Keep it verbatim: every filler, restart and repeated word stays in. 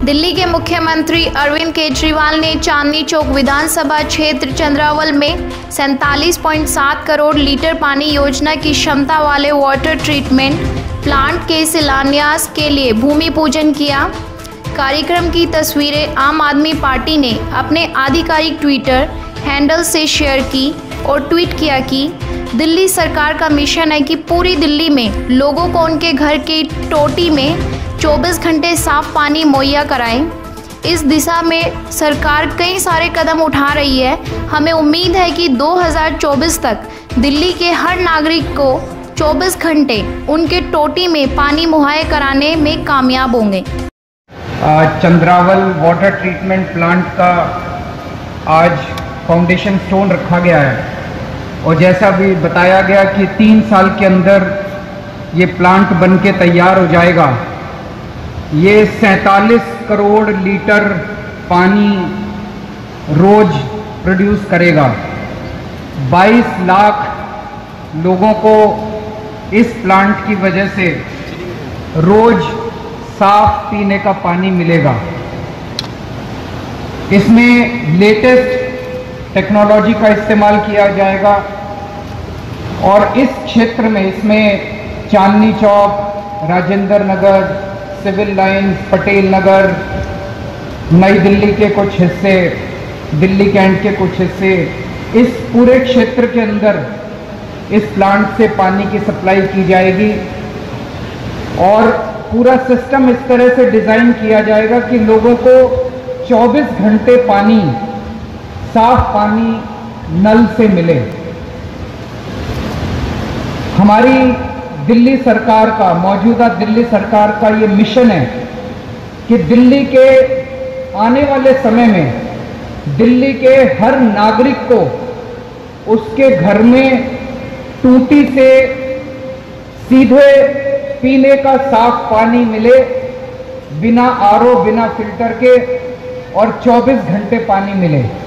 दिल्ली के मुख्यमंत्री अरविंद केजरीवाल ने चांदनी चौक विधानसभा क्षेत्र चंद्रावल में सैंतालीस पॉइंट सात करोड़ लीटर पानी योजना की क्षमता वाले वाटर ट्रीटमेंट प्लांट के शिलान्यास के लिए भूमि पूजन किया। कार्यक्रम की तस्वीरें आम आदमी पार्टी ने अपने आधिकारिक ट्विटर हैंडल से शेयर की और ट्वीट किया कि दिल्ली सरकार का मिशन है कि पूरी दिल्ली में लोगों को उनके घर की टोटी में चौबीस घंटे साफ पानी मुहैया कराएं। इस दिशा में सरकार कई सारे कदम उठा रही है। हमें उम्मीद है कि दो हज़ार चौबीस तक दिल्ली के हर नागरिक को चौबीस घंटे उनके टोटी में पानी मुहैया कराने में कामयाब होंगे। चंद्रावल वाटर ट्रीटमेंट प्लांट का आज फाउंडेशन स्टोन रखा गया है और जैसा भी बताया गया कि तीन साल के अंदर ये प्लांट बन के तैयार हो जाएगा। ये सैंतालीस करोड़ लीटर पानी रोज प्रोड्यूस करेगा। बाईस लाख लोगों को इस प्लांट की वजह से रोज साफ पीने का पानी मिलेगा। इसमें लेटेस्ट टेक्नोलॉजी का इस्तेमाल किया जाएगा और इस क्षेत्र में इसमें चांदनी चौक, राजेंद्र नगर, सिविल लाइंस, पटेल नगर, नई दिल्ली के कुछ हिस्से, दिल्ली कैंट के कुछ हिस्से, इस पूरे क्षेत्र के अंदर इस प्लांट से पानी की सप्लाई की जाएगी और पूरा सिस्टम इस तरह से डिज़ाइन किया जाएगा कि लोगों को चौबीस घंटे पानी, साफ पानी नल से मिले। हमारी दिल्ली सरकार का, मौजूदा दिल्ली सरकार का ये मिशन है कि दिल्ली के आने वाले समय में दिल्ली के हर नागरिक को उसके घर में टूटी से सीधे पीने का साफ पानी मिले, बिना आर ओ, बिना फिल्टर के, और चौबीस घंटे पानी मिले।